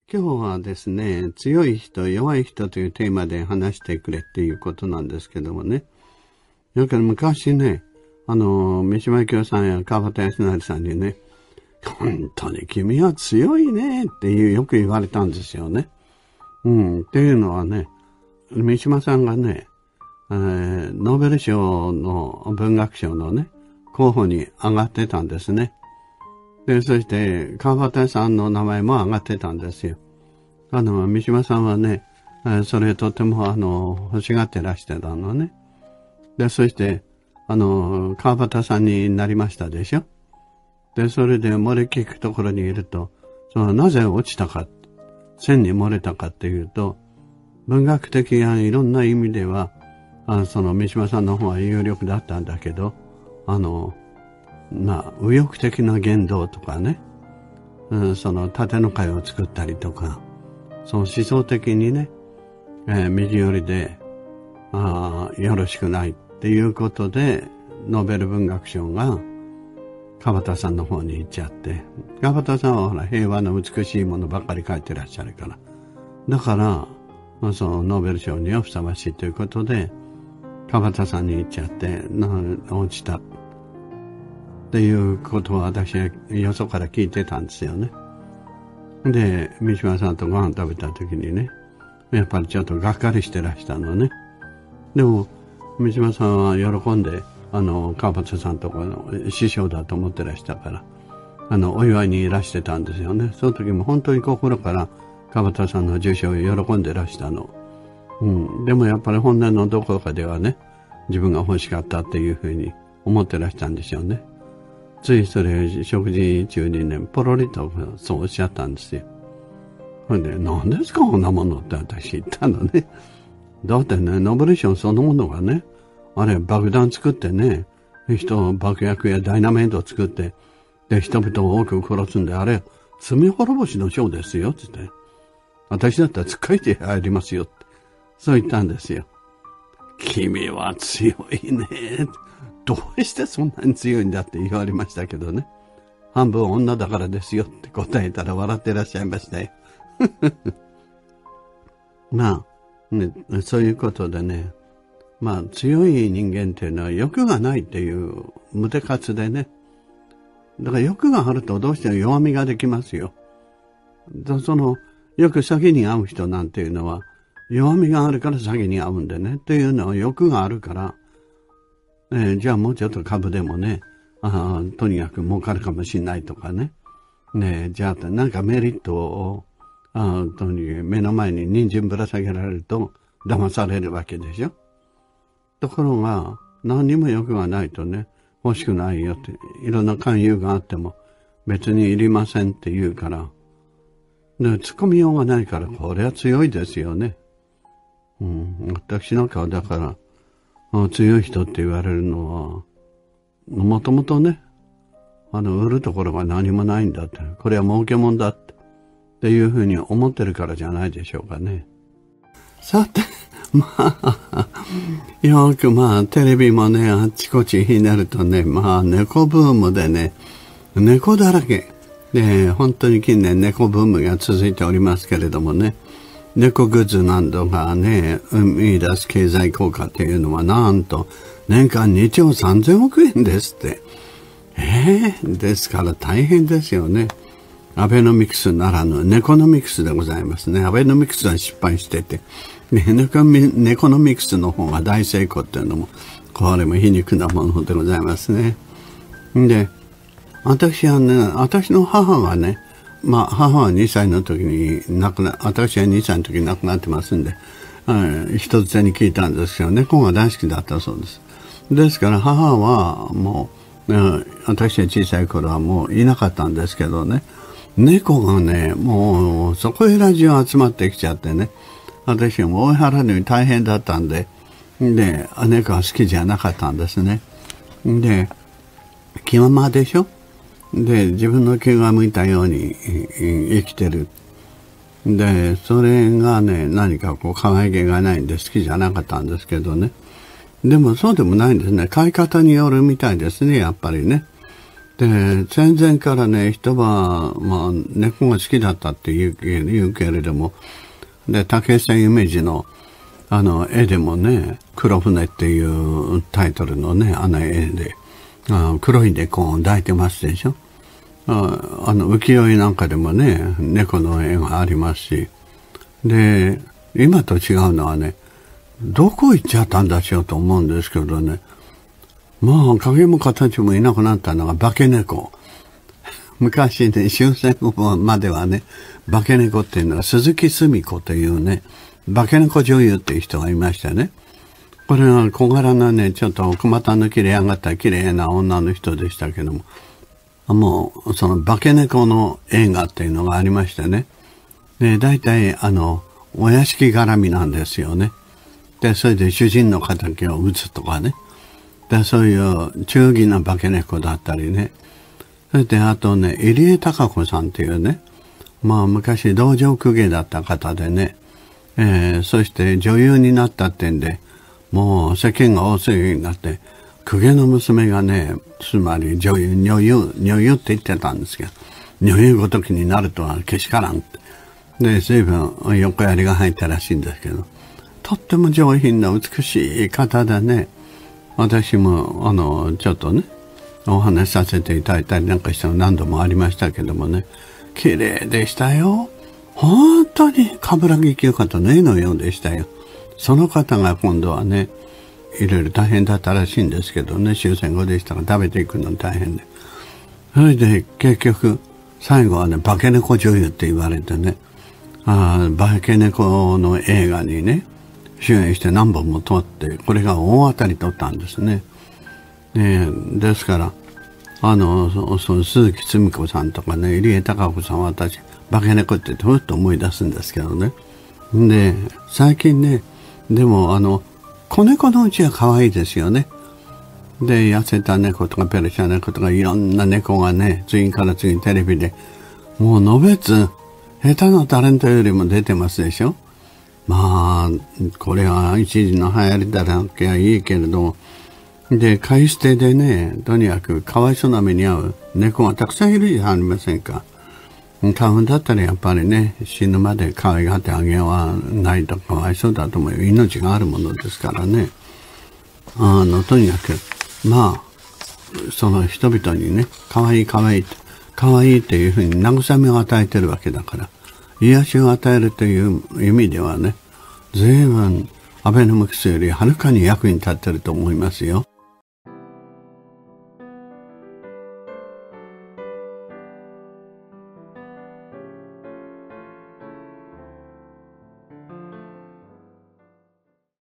今日はですね、強い人、弱い人というテーマで話してくれっていうことなんですけどもね。だから昔ね、三島由紀夫さんや川端康成さんにね、本当に君は強いねってよく言われたんですよね。っていうのはね、三島さんがね、ノーベル賞の文学賞のね、候補に上がってたんですね。で、そして、川端さんの名前も上がってたんですよ。三島さんはね、それとても欲しがってらしてたのね。で、そして、川端さんになりましたでしょ。で、それで漏れ聞くところにいると、なぜ落ちたか、線に漏れたかっていうと、文学的ないろんな意味では、三島さんの方は有力だったんだけど、右翼的な言動とかね、縦の会を作ったりとか、思想的にね、右寄りで、よろしくないっていうことで、ノーベル文学賞が川端さんの方に行っちゃって、川端さんはほら平和の美しいものばっかり書いてらっしゃるから。だから、ノーベル賞にはふさわしいということで、川端さんに行っちゃって、落ちた。っていうことを私はよそから聞いてたんですよね。で、三島さんとご飯食べた時にね、やっぱりちょっとがっかりしてらしたのね。でも、三島さんは喜んで、川端さんとかの師匠だと思ってらしたから、お祝いにいらしてたんですよね。その時も本当に心から川端さんの受賞を喜んでらしたの。でもやっぱり本音のどこかではね、自分が欲しかったっていうふうに思ってらしたんでしょうね。ついそれ食事中にね、ポロリとそうおっしゃったんですよ。ほんで、何ですかこんなものって私言ったのね。だってね、ノーベル賞そのものがね、あれ爆弾作ってね、爆薬やダイナメイトを作って、で、人々を多く殺すんで、あれ、罪滅ぼしの賞ですよ、つって。私だったら使いて入りますよって。そう言ったんですよ。君は強いね。どうしてそんなに強いんだって言われましたけどね。半分女だからですよって答えたら笑ってらっしゃいましたよ。まあ、ね、そういうことでね、強い人間っていうのは欲がないっていう無手活でね。だから欲があるとどうしても弱みができますよ。よく詐欺に遭う人なんていうのは弱みがあるから詐欺に遭うんでね。っていうのは欲があるから、じゃあもうちょっと株でもね、とにかく儲かるかもしれないとかね。じゃあなんかメリットを、目の前に人参ぶら下げられると騙されるわけでしょ。ところが、何にも欲がないとね、欲しくないよって、いろんな勧誘があっても別にいりませんって言うから、突っ込みようがないから、これは強いですよね。私なんかはだから、強い人って言われるのは、もともとね、売るところが何もないんだって、これは儲けもんだっていうふうに思ってるからじゃないでしょうかね。さて、よくテレビもね、あっちこっちになるとね、猫ブームでね、猫だらけ。で、本当に近年猫ブームが続いておりますけれどもね、猫グッズなどがね、生み出す経済効果っていうのはなんと、年間2兆3000億円ですって。ですから大変ですよね。アベノミクスならぬネコノミクスでございますね。アベノミクスは失敗してて、ネコノミクスの方が大成功っていうのも、これも皮肉なものでございますね。で、私の母はね、母は2歳の時に私は2歳の時に亡くなってますんで、人づてに聞いたんですけど、猫が大好きだったそうです。ですから母はもう、私が小さい頃はもういなかったんですけどね、猫がね、もうそこへラジオ集まってきちゃってね、私はもう追い払うのに大変だったんで、猫は好きじゃなかったんですね。で、気ままでしょ。で、自分の気が向いたように生きてる。で、それがね、何か可愛げがないんで好きじゃなかったんですけどね。でもそうでもないんですね。飼い方によるみたいですね、やっぱりね。 で、戦前からね、人は、まあ、猫が好きだったって言うけれども、で、竹下夢二の、絵でもね、黒船っていうタイトルのね、絵で、黒い猫を抱いてますでしょ。浮世絵なんかでもね、猫の絵がありますし、で、今と違うのはね、どこ行っちゃったんだしようと思うんですけどね、まあ、影も形もいなくなったのが化け猫。昔ね、終戦後まではね、化け猫っていうのは鈴木すみ子というね、化け猫女優っていう人がいましたね。これは小柄なね、ちょっと小股の切れ上がった綺麗な女の人でしたけども、もう、その化け猫の映画っていうのがありましてね。で、大体、お屋敷絡みなんですよね。で、それで主人の敵を撃つとかね。で、そういう忠義な化け猫だったりね。それで、あとね、入江貴子さんっていうね、まあ昔道場公家だった方でね、そして女優になったってんで、もう世間が大騒ぎになって、公家の娘がね、つまり女優って言ってたんですけど、女優ごときになるとはけしからんって。で、随分横槍が入ったらしいんですけど、とっても上品な美しい方でね、私も、ちょっとね、お話しさせていただいたりなんかしたの何度もありましたけどもね、綺麗でしたよ。本当に冠城清方の絵のようでしたよ。その方が今度はね、いろいろ大変だったらしいんですけどね、終戦後でしたから食べていくの大変で。それで結局、最後はね、化け猫女優って言われてね、化け猫の映画にね、主演して何本も撮って、これが大当たり取ったんですね。ですから、その鈴木すみ子さんとかね、入江貴子さんは私、化け猫ってふっと思い出すんですけどね。で、最近ね、でも子猫のうちは可愛いですよね。で、痩せた猫とかペルシャ猫とかいろんな猫がね、次から次にテレビで、もうのべつ、下手なタレントよりも出てますでしょ。まあ、これは一時の流行りだらけはいいけれども、で、飼い捨てでね、とにかくかわいそうな目に遭う猫がたくさんいるじゃありませんか。飼うんだったらやっぱりね、死ぬまで可愛がってあげようはないとかわいそうだと思うよ。命があるものですからね。とにかく、まあ、その人々にね、可愛い可愛いっていうふうに慰めを与えてるわけだから、癒しを与えるという意味ではね、随分アベノミクスよりはるかに役に立ってると思いますよ。